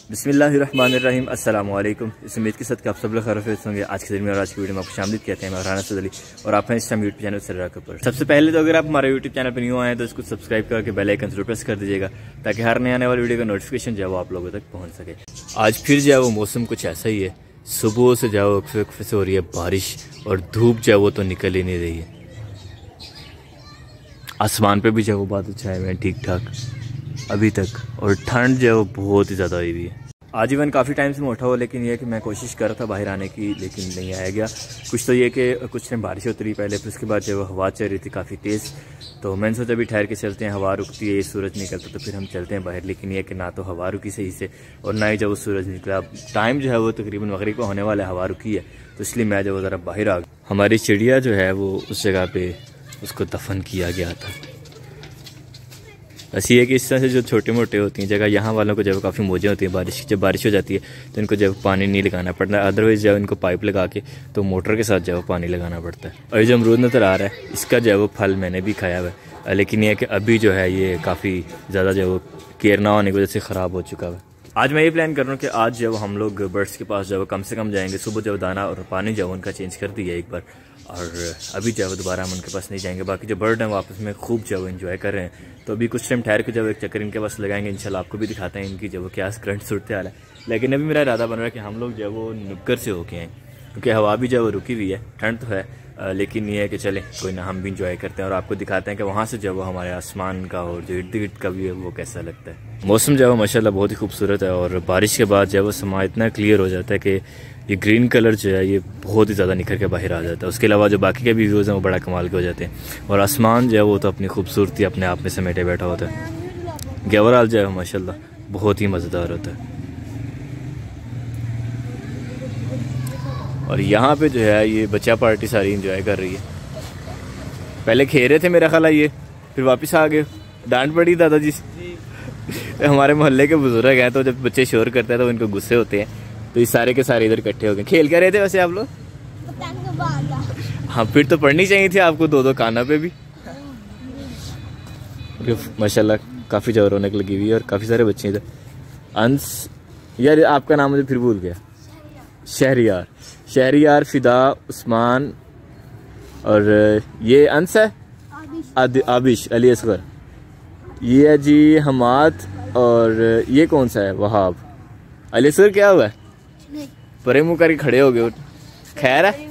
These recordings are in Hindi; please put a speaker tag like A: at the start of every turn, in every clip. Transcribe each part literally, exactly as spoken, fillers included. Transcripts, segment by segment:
A: बिस्मिल्लाहिर्रहमानिर्रहीम अस्सलाम वालेकुम। इस उम्मीद के साथ कि आप सब लोग खैरियत होंगे। आज के दिन में और आज की वीडियो में आपको शामिल कहते हैं। मैं राना सदली और आप हैं इस यूट्यूब चैनल सर्रा कपूर। सबसे पहले तो अगर आप हमारे यूट्यूब चैनल पर न्यू आए तो इसको सब्सक्राइब करके बेल आइकन जरूर प्रेस कर दीजिएगा ताकि हर नए आने वाली वीडियो का नोटिफिकेशन जो है वो आप लोगों तक पहुँच सके। आज फिर जो है वो मौसम कुछ ऐसा ही है, सुबह से जो है से हो रही है बारिश और धूप जो है वो तो निकल ही नहीं रही है। आसमान पे भी जो है वो बादल छाए हुए हैं ठीक ठाक अभी तक, और ठंड जो है वो बहुत ही ज़्यादा हुई हुई है। आज इवन काफ़ी टाइम से मैं उठा हुआ, लेकिन ये कि मैं कोशिश कर रहा था बाहर आने की, लेकिन नहीं आया गया। कुछ तो ये कि कुछ टाइम बारिश होती रही पहले, फिर उसके बाद जब हवा चल रही थी काफ़ी तेज़, तो मैंने सोचा अभी ठहर के चलते हैं। हवा रुकती है, सूरज निकलता तो फिर हम चलते हैं बाहर, लेकिन ये कि ना तो हवा रुकी सही से और ना ही जब वो सूरज निकला। टाइम जो है वो तकरीबन मगरिब को होने वाला, हवा रुकी है, तो इसलिए मैं जब ज़रा बाहर आ गया। हमारी चिड़िया जो है वो उस जगह पर उसको दफन किया गया था। बस ये कि इस तरह से जो छोटे मोटे होती हैं जगह, यहाँ वालों को जब काफ़ी मौजें होती हैं बारिश, जब बारिश हो जाती है तो इनको जब पानी नहीं लगाना पड़ता, अदरवाइज़ जब इनको पाइप लगा के तो मोटर के साथ जब पानी लगाना पड़ता है। और ये जो अमरूद नज़र आ रहा है इसका जो है वो फल मैंने भी खाया हुआ है, लेकिन ये कि अभी जो है ये काफ़ी ज़्यादा जो वो केयर ना होने की वजह से ख़राब हो चुका है। आज मैं ये प्लान कर रहा हूँ कि आज जब हम लोग बर्ड्स के पास जब कम से कम जाएंगे, सुबह जब दाना और पानी जब उनका चेंज कर दिया एक बार, और अभी जब दोबारा हम उनके पास नहीं जाएंगे। बाकी जो बर्ड हैं वो आपस में खूब जब एंजॉय कर रहे हैं, तो अभी कुछ टाइम ठहर के जब एक चक्कर इनके पास लगाएंगे, इंशाल्लाह आपको भी दिखाते हैं इनकी जब क्या करंट सूरत हाल है। लेकिन अभी मेरा इरादा बन रहा है कि हम लोग जब वो नुक्कर से होके आएँ, क्योंकि हवा भी जब रुकी हुई है, ठंड तो है, लेकिन ये है कि चले कोई ना, हम भी इंजॉय करते हैं और आपको दिखाते हैं कि वहाँ से जब वो हमारे आसमान का और जो इर्द गिर्द का भी है वो कैसा लगता है। मौसम जो है माशाल्लाह बहुत ही खूबसूरत है, और बारिश के बाद जब वो समा इतना क्लियर हो जाता है कि ये ग्रीन कलर जो है ये बहुत ही ज़्यादा निखर के बाहर आ जाता है। उसके अलावा जो बाकी के भी व्यूज़ हैं वो बड़ा कमाल के हो जाते हैं, और आसमान जो है वो तो अपनी खूबसूरती अपने आप में समेटे बैठा होता है। गेवराल जो है माशाल्लाह बहुत ही मज़ेदार होता है। और यहाँ पे जो है ये बच्चा पार्टी सारी इंजॉय कर रही है। पहले खेल रहे थे मेरा ख्याल है ये, फिर वापस आ गए, डांट पड़ी दादाजी से। हमारे मोहल्ले के बुजुर्ग हैं, तो जब बच्चे शोर करते हैं तो उनको गुस्से होते हैं, तो ये सारे के सारे इधर इकट्ठे हो गए। खेल क्या रहे थे वैसे आप लोग? हाँ, फिर तो पढ़नी चाहिए थी आपको दो दो काना पे भी। माशाल्लाह काफ़ी ज़्यादा रौनक लगी हुई है और काफ़ी सारे बच्चे इधर। अंस यार आपका नाम मुझे फिर भूल गया। शहरियार, शहरियार, फिदा, उस्मान, और ये अंस है आबिश, अली असगर, ये है जी हमाद, और ये कौन सा है वहाब। अली असगर क्या हुआ है? परे मुँह करके खड़े हो गए। खैर है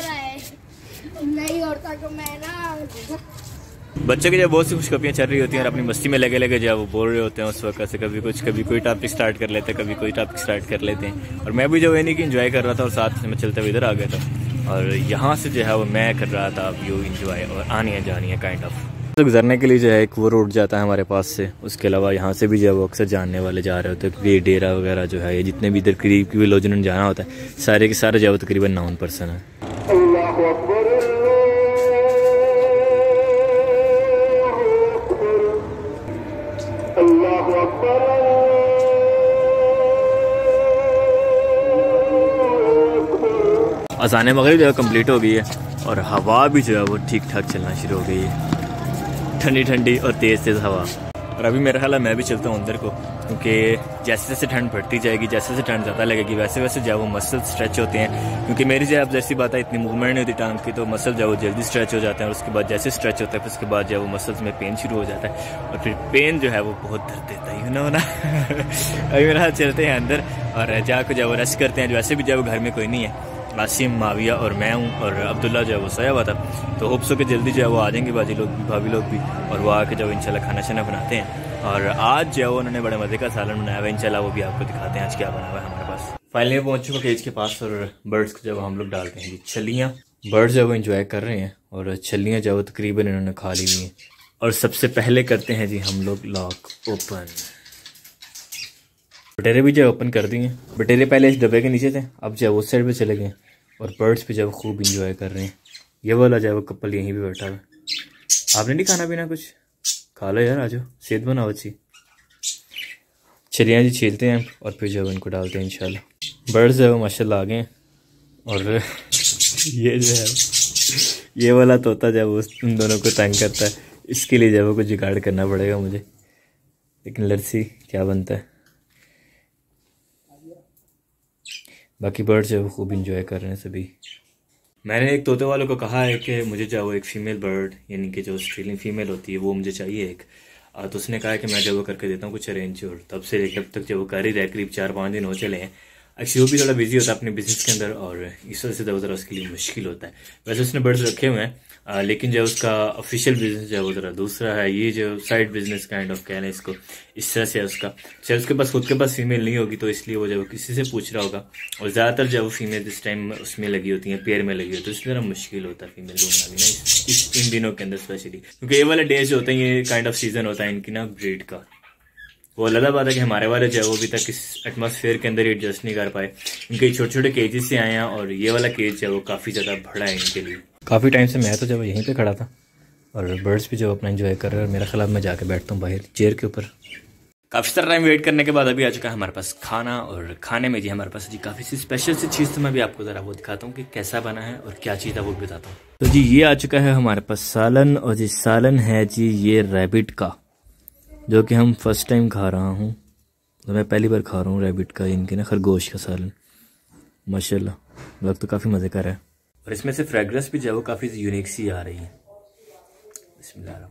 A: बच्चों की जब बहुत सी खुशखबरियाँ चल रही होती हैं और अपनी मस्ती में लगे लगे जब वो बोल रहे होते हैं उस वक्त से, कभी कुछ कभी कोई टॉपिक स्टार्ट कर लेते हैं, कभी कोई टॉपिक स्टार्ट कर लेते हैं। और मैं भी जो है नहीं कि इंजॉय कर रहा था और साथ में चलते हुए इधर आ गया था, और यहाँ से जो है वो मैं कर रहा था व्यू इंजॉय और आनी है जानी है काइंड ऑफ। तो गुजरने के लिए जो है एक वो रोड जाता है हमारे पास से, उसके अलावा यहाँ से भी जो है वो अक्सर जानने वाले जा रहे होते हैं, क्योंकि ये डेरा वगैरह जो है ये जितने भी इधर करीब के लोग जिन्होंने जाना होता है सारे के सारे जो है वो तकरीबन नाउन पर्सन है। अज़ान मगरिब जो है कम्प्लीट हो गई है और हवा भी जो है वो ठीक ठाक चलना शुरू हो गई है, ठंडी ठंडी और तेज़ तेज़ हवा। और अभी मेरा ख्याल है मैं भी चलता हूँ अंदर को, क्योंकि जैसे जैसे ठंड बढ़ती जाएगी, जैसे जैसे ठंड ज़्यादा लगेगी, वैसे वैसे जो है वो मसल स्ट्रेच होते हैं। क्योंकि मेरी जो है अब जैसी बात है इतनी मूवमेंट नहीं होती टांग की, तो मसल जो है वो जल्दी स्ट्रेच हो जाते हैं, और उसके बाद जैसे स्ट्रेच होता है फिर उसके बाद जो है वो मसल्स में पेन शुरू हो जाता है, और फिर पेन जो है वो बहुत दर्द देता है, यू नो ना। अभी मेरा हाथ चलते हैं अंदर और जाकर जो है वो रेस्ट करते हैं। वैसे भी जो है घर में कोई नहीं है, आसिम, माविया और मैं हूँ, और अब्दुल्ला जो है वो सोया हुआ था, तो होप सो के जल्दी जो है वो आ जाएंगे बाजी लोग भी, भाभी लोग भी, और वो आके जो इंशाल्लाह खाना शाना बनाते हैं। और आज जो है उन्होंने बड़े मज़े का सालन बनाया हुआ है, इंशाल्लाह वो भी आपको दिखाते हैं आज क्या बना हुआ है हमारे पास। फाइनली पहुँच चुका केज के पास, और बर्ड्स को जब हम लोग डालते हैं छलियाँ, बर्ड्स जो है वो इंजॉय कर रहे हैं, और छलियाँ जो है वो तकरीबन इन्होंने खा ली हुई हैं। और सबसे पहले करते हैं जी हम लोग लॉक ओपन। बटेरे भी जो ओपन कर दिए, बटेरे पहले इस डब्बे के नीचे थे, अब जो है उस साइड पे चले गए, और बर्ड्स पे जब खूब इंजॉय कर रहे हैं। ये वाला जो है वो कपल यहीं भी बैठा हुआ है। आपने नहीं खाना पीना कुछ? खा लो यार, आ जाओ, सेहत बनाओ अच्छी। चलिए जी छीलते हैं और फिर जो है इनको डालते हैं इंशाल्लाह। बर्ड्स जो है वो माशाल्लाह आ गए हैं, और ये जो है ये वाला तोता जो है वो उन दोनों को तंग करता है, इसके लिए जो है वो कुछ जुगाड़ करना पड़ेगा मुझे, लेकिन लेट्स सी क्या बनता है। बाकी बर्ड्स जो है वो खूब इंजॉय कर रहे हैं सभी। मैंने एक तोते वालों को कहा है कि मुझे जो वो एक फ़ीमेल बर्ड यानी कि जो ऑस्ट्रेलियन फ़ीमेल होती है वो मुझे चाहिए एक। तो उसने कहा कि मैं जब वो करके देता हूँ कुछ अरेंज, और तब से लेकर अब तक जब वो कर ही रहा है, करीब चार पाँच दिन हो चले हैं। एक्चुअली वो भी थोड़ा बिजी होता है अपने बिजनेस के अंदर, और इस वजह से ज़रा ज़रा उसके लिए मुश्किल होता है। वैसे उसने बर्ड्स रखे हुए हैं, आ, लेकिन जो उसका ऑफिशियल बिजनेस जो है वो ज़रा दूसरा है। ये जो साइड बिजनेस काइंड ऑफ कह लें इसको, इस तरह से है उसका। शायद उसके पास खुद के पास फीमेल नहीं होगी, तो इसलिए वो जब किसी से पूछ रहा होगा, और ज़्यादातर जो वो फीमेल इस टाइम उसमें लगी होती हैं, पेयर में लगी होती है, तो इसलिए ज़रा मुश्किल होता है फीमेल ढूंढना भी ना इस, इस इन दिनों के अंदर स्पेशली, क्योंकि ये वाले डेज जो होते हैं ये काइंड ऑफ सीजन होता है इनकी ना ब्रीड का। वो अलग बात है कि हमारे वाले जो है वो अभी तक इस एटमॉस्फेयर के अंदर एडजस्ट नहीं कर पाए, इनके छोटे छोटे केजेस से आए हैं, और ये वाला केज जो है वो काफ़ी ज़्यादा बड़ा है इनके लिए। काफ़ी टाइम से मैं तो जब यहीं पे खड़ा था, और बर्ड्स भी जो अपना एंजॉय कर रहे हैं, और मेरा ख्याल मैं जाके बैठता हूँ बाहर चेयर के ऊपर। काफ़ी सारा टाइम वेट करने के बाद अभी आ चुका है हमारे पास खाना, और खाने में जी हमारे पास जी काफ़ी सी स्पेशल सी चीज़, तो मैं भी आपको ज़रा वो दिखाता हूँ कि कैसा बना है और क्या चीज़ है वो भी बताता हूँ। तो जी ये आ चुका है हमारे पास सालन, और जी सालन है जी ये रैबिट का, जो कि हम फर्स्ट टाइम खा रहा हूँ। तो मैं पहली बार खा रहा हूँ रैबिट का, इनके ना खरगोश का सालन। माशाल्लाह लग तो काफ़ी मज़े का रहा है, और इसमें से फ्रेगरेंस भी जो है वो काफ़ी यूनिक सी आ रही है। बिस्मिल्लाह,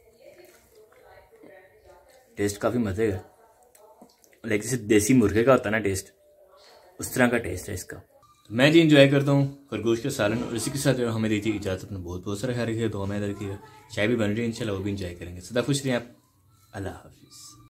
A: टेस्ट काफ़ी मज़े का, लाइक जैसे देसी मुर्गे का होता है ना टेस्ट, उस तरह का टेस्ट है इसका। मैं जी इंजॉय करता हूँ खरगोश का सालन, और इसी के साथ जो हमें दीजिए इजाज़त। अपना बहुत बहुत सारा ख्याल रखिएगा, दुआ में रखिएगा। चाय भी बन रही है, इंशाल्लाह वो भी इंजॉय करेंगे। सदा खुश रहिए आप। अल्लाह हाफिज़।